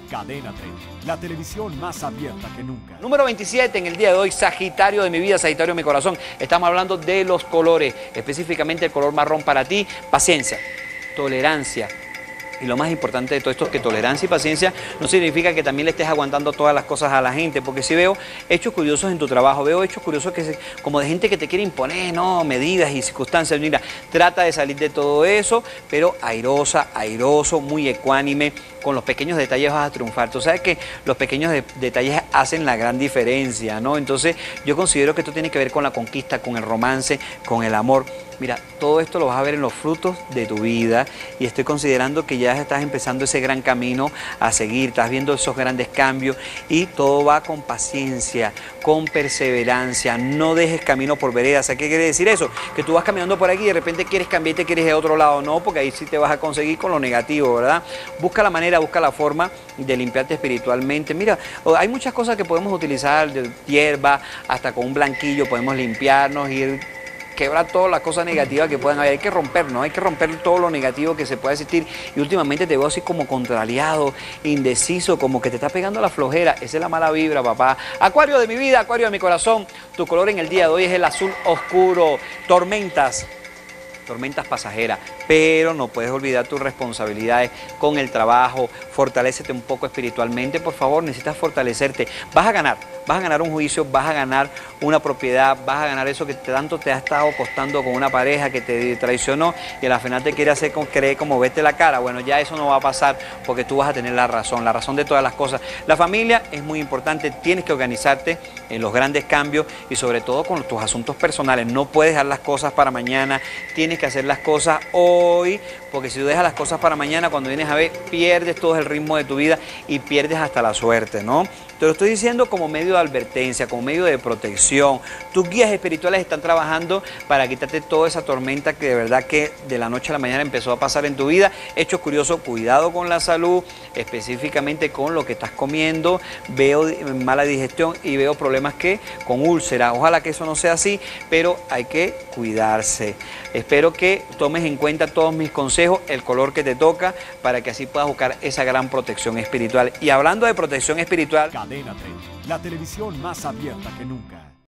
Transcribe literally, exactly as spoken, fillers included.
Cadena treinta, la televisión más abierta que nunca. Número veintisiete en el día de hoy, Sagitario de mi vida, Sagitario de mi corazón. Estamos hablando de los colores, específicamente el color marrón para ti. Paciencia, tolerancia. Y lo más importante de todo esto es que tolerancia y paciencia no significa que también le estés aguantando todas las cosas a la gente, porque si veo hechos curiosos en tu trabajo, veo hechos curiosos que se, como de gente que te quiere imponer, no, medidas y circunstancias. Mira, trata de salir de todo eso, pero airosa, airoso, muy ecuánime. Con los pequeños detalles vas a triunfar. Tú sabes que los pequeños de detalles hacen la gran diferencia, ¿no? Entonces yo considero que esto tiene que ver con la conquista, con el romance, con el amor. Mira, todo esto lo vas a ver en los frutos de tu vida y estoy considerando que ya estás empezando ese gran camino a seguir, estás viendo esos grandes cambios y todo va con paciencia, con perseverancia, no dejes camino por veredas. ¿Qué quiere decir eso? Que tú vas caminando por aquí y de repente quieres cambiar y te quieres de otro lado, no, porque ahí sí te vas a conseguir con lo negativo, ¿verdad? Busca la manera, busca la forma de limpiarte espiritualmente. Mira, hay muchas cosas que podemos utilizar, de hierba, hasta con un blanquillo podemos limpiarnos, ir quebrar todas las cosas negativas que puedan haber. Hay que rompernos, hay que romper todo lo negativo que se pueda existir. Y últimamente te veo así como contrariado, indeciso, como que te está pegando la flojera. Esa es la mala vibra, papá. Acuario de mi vida, Acuario de mi corazón. Tu color en el día de hoy es el azul oscuro. Tormentas. Tormentas pasajeras, pero no puedes olvidar tus responsabilidades con el trabajo. Fortalécete un poco espiritualmente, por favor, necesitas fortalecerte. Vas a ganar, vas a ganar un juicio, vas a ganar una propiedad, vas a ganar eso que tanto te ha estado costando con una pareja que te traicionó y a la final te quiere hacer creer como vete la cara. Bueno, ya eso no va a pasar porque tú vas a tener la razón, la razón de todas las cosas. La familia es muy importante, tienes que organizarte en los grandes cambios y sobre todo con tus asuntos personales. No puedes dejar las cosas para mañana, tienes que hacer las cosas hoy, porque si tú dejas las cosas para mañana, cuando vienes a ver, pierdes todo el ritmo de tu vida y pierdes hasta la suerte, ¿no? Te lo estoy diciendo como medio de advertencia, como medio de protección. Tus guías espirituales están trabajando para quitarte toda esa tormenta que de verdad que de la noche a la mañana empezó a pasar en tu vida. Hechos curiosos, cuidado con la salud, específicamente con lo que estás comiendo. Veo mala digestión y veo problemas que con úlceras. Ojalá que eso no sea así, pero hay que cuidarse. Espero que tomes en cuenta todos mis consejos, el color que te toca, para que así puedas buscar esa gran protección espiritual. Y hablando de protección espiritual, Cadena treinta, la televisión más abierta que nunca.